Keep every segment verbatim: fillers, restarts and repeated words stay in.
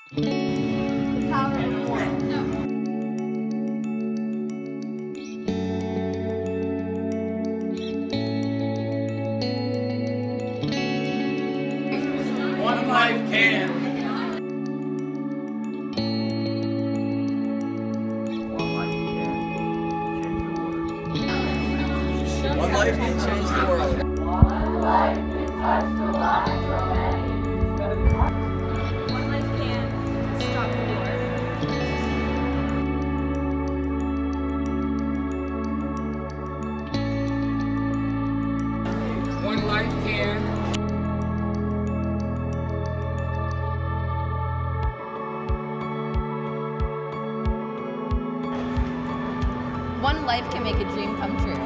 The power of one. One life can. One life can change the world. One life can touch the lives of many. One life can stop the war. One life can. One life can make a dream come true.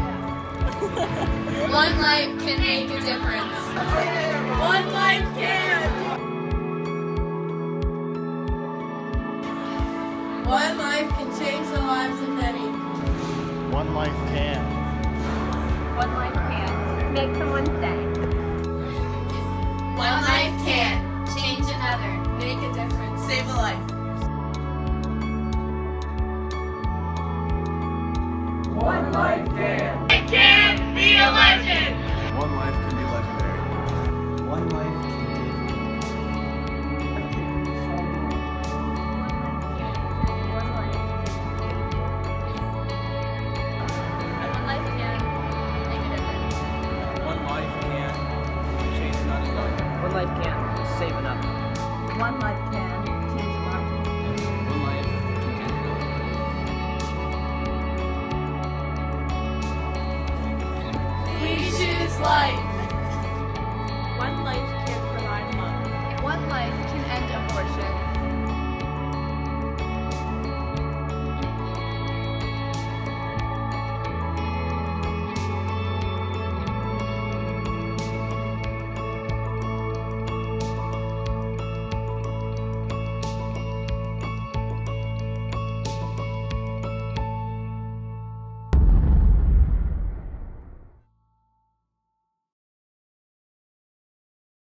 One life can make a difference. One life can. One life can change the lives of many. One life can. One life can make someone's day. One life can change another, make a difference, Save a life. One life can. It can be a legend. One life can be legendary. One life can One life can make a difference. One life can change another life. One life can save another. One life can change the world. One life can change another life. We choose life. One life can provide love. One life can end abortion.